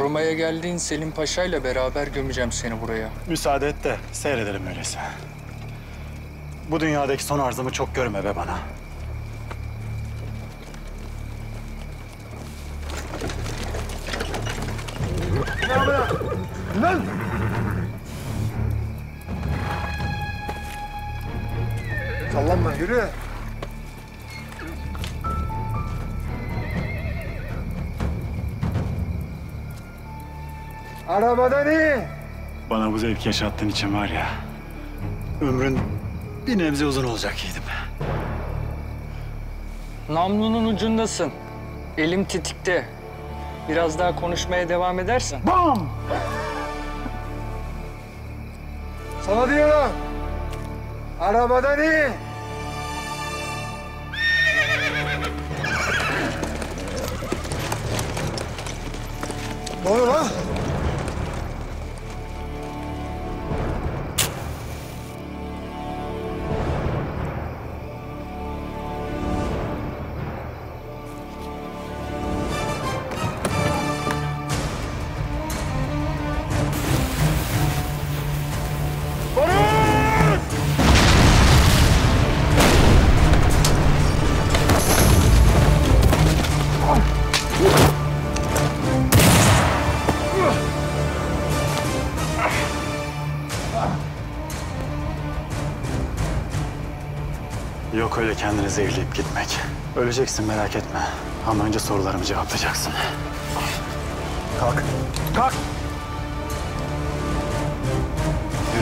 Korumaya geldiğin Selim Paşa'yla beraber gömeceğim seni buraya. Müsaade et de seyredelim öyleyse. Bu dünyadaki son arzımı çok görme be bana. Lan! Sallanma, yürü. Arabadan in! Bana bu zevk yaşattığın için var ya, ömrün bir nebze uzun olacak yiğidim. Namlunun ucundasın. Elim tetikte. Biraz daha konuşmaya devam edersen. Bam! Sana diyorum. Arabadan in! Ne oluyor lan? Yok öyle kendini zehirleyip gitmek. Öleceksin merak etme. Ama önce sorularımı cevaplayacaksın. Kalk. Kalk! Yürü.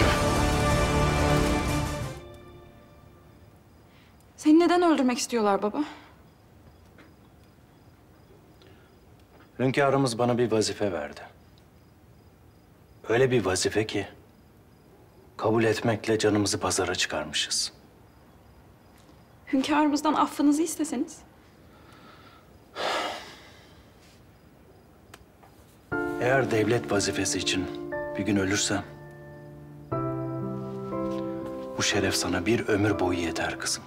Seni neden öldürmek istiyorlar baba? Hünkârımız bana bir vazife verdi. Öyle bir vazife ki kabul etmekle canımızı pazara çıkarmışız. Hünkârımızdan affınızı isteseniz. Eğer devlet vazifesi için bir gün ölürsem bu şeref sana bir ömür boyu yeter kızım.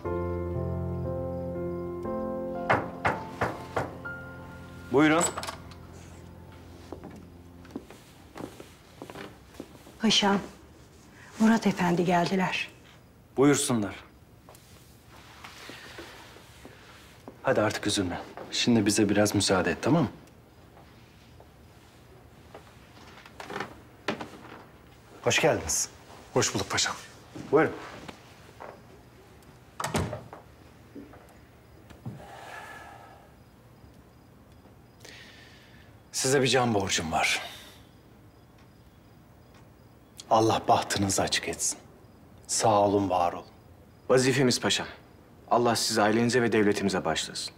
Buyurun. Paşam, Murat Efendi geldiler. Buyursunlar. Hadi artık üzülme. Şimdi bize biraz müsaade et, tamam mı? Hoş geldiniz. Hoş bulduk paşam. Buyurun. Size bir can borcum var. Allah bahtınızı açık etsin. Sağ olun, var olun. Vazifemiz paşam. Allah sizi ailenize ve devletimize bağışlasın.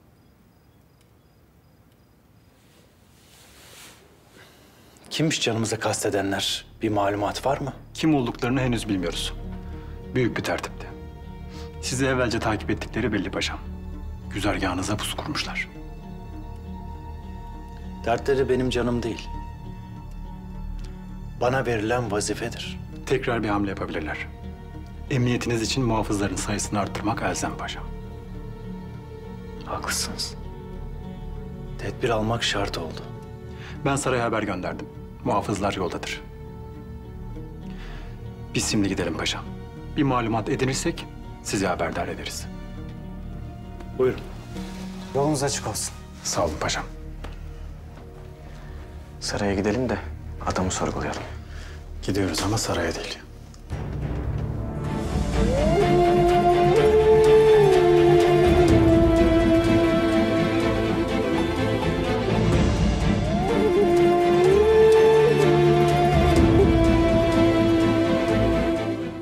Kimmiş canımıza kastedenler? Bir malumat var mı? Kim olduklarını henüz bilmiyoruz. Büyük bir tertipti. Sizi evvelce takip ettikleri belli paşam. Güzergahınıza pusu kurmuşlar. Dertleri benim canım değil. Bana verilen vazifedir. Tekrar bir hamle yapabilirler. Emniyetiniz için muhafızların sayısını arttırmak elzem paşam. Haklısınız. Tedbir almak şart oldu. Ben saraya haber gönderdim. Muhafızlar yoldadır. Biz şimdi gidelim paşam. Bir malumat edinirsek sizi haberdar ederiz. Buyurun. Yolunuz açık olsun. Sağ olun paşam. Saraya gidelim de adamı sorgulayalım. Gidiyoruz ama saraya değil.